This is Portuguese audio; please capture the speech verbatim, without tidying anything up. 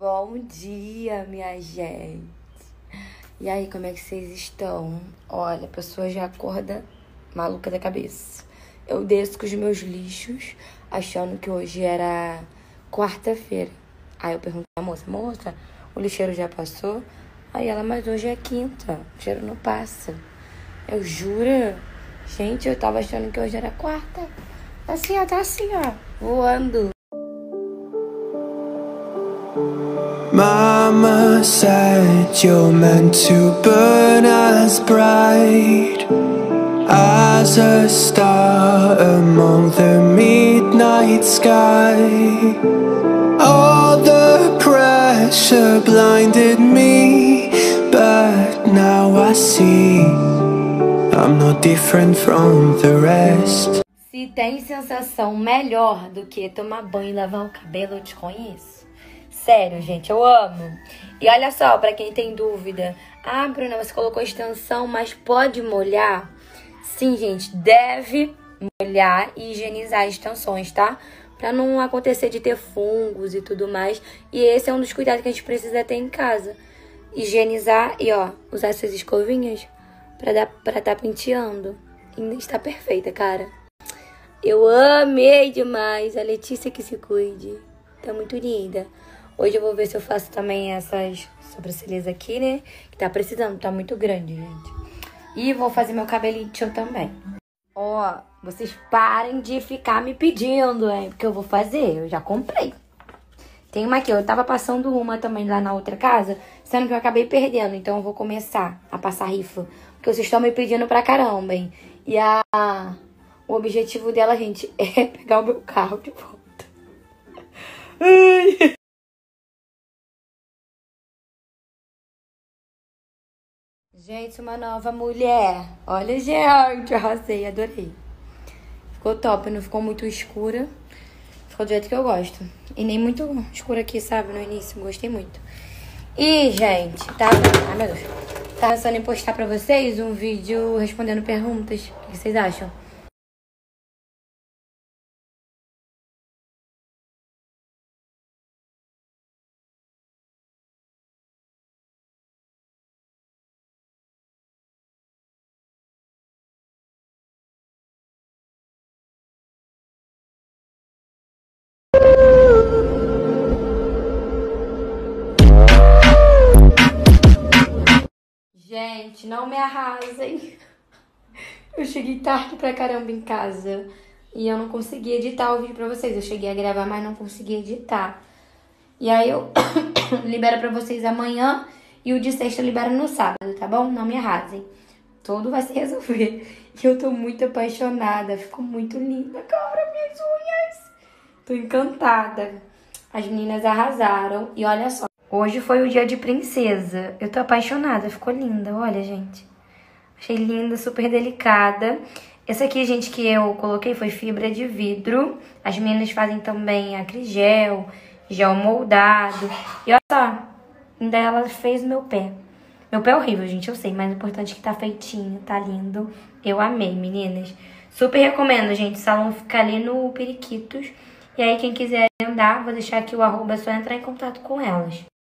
Bom dia, minha gente. E aí, como é que vocês estão? Olha, a pessoa já acorda maluca da cabeça. Eu desço com os meus lixos, achando que hoje era quarta-feira. Aí eu perguntei à moça, moça, o lixeiro já passou? Aí ela, mas hoje é quinta, o cheiro não passa. Eu juro? Gente, eu tava achando que hoje era quarta. Assim, ó, tá assim, ó, voando. Mama said you're meant to burn as bright as a star among the midnight sky. All the pressure blinded me, but now I see I'm not different from the rest. Se tem sensação melhor do que tomar banho e lavar o cabelo, eu te conheço. Sério, gente, eu amo. E olha só, pra quem tem dúvida. Ah, Bruna, você colocou extensão, mas pode molhar? Sim, gente, deve molhar e higienizar as extensões, tá? Pra não acontecer de ter fungos e tudo mais. E esse é um dos cuidados que a gente precisa ter em casa. Higienizar e, ó, usar essas escovinhas pra dar, pra tá penteando. Ainda está perfeita, cara. Eu amei demais. A Letícia que se cuide. Tá muito linda. Hoje eu vou ver se eu faço também essas sobrancelhas aqui, né? Que tá precisando, tá muito grande, gente. E vou fazer meu cabelinho também. Ó, vocês parem de ficar me pedindo, hein? Porque eu vou fazer, eu já comprei. Tem uma aqui, eu tava passando uma também lá na outra casa, sendo que eu acabei perdendo. Então eu vou começar a passar rifa. Porque vocês estão me pedindo pra caramba, hein? E a... o objetivo dela, gente, é pegar o meu carro de volta. Ai... Gente, uma nova mulher. Olha, gente, arrasei, adorei. Ficou top, não ficou muito escura. Ficou do jeito que eu gosto. E nem muito escura aqui, sabe, no início. Gostei muito. E, gente, tá... Ai, meu Deus. Tá pensando em postar pra vocês um vídeo respondendo perguntas. O que vocês acham? Gente, não me arrasem. Eu cheguei tarde pra caramba em casa. E eu não consegui editar o vídeo pra vocês. Eu cheguei a gravar, mas não consegui editar. E aí eu libero pra vocês amanhã. E o de sexta eu libero no sábado, tá bom? Não me arrasem. Tudo vai se resolver. E eu tô muito apaixonada. Ficou muito linda, cara, minhas unhas. Tô encantada. As meninas arrasaram. E olha só. Hoje foi o dia de princesa. Eu tô apaixonada. Ficou linda. Olha, gente. Achei linda, super delicada. Essa aqui, gente, que eu coloquei foi fibra de vidro. As meninas fazem também acrigel, gel moldado. E olha só. Ainda ela fez o meu pé. Meu pé é horrível, gente, eu sei. Mas o importante é que tá feitinho, tá lindo. Eu amei, meninas. Super recomendo, gente. O salão fica ali no Periquitos. E aí, quem quiser andar, vou deixar aqui o arroba, é só entrar em contato com elas.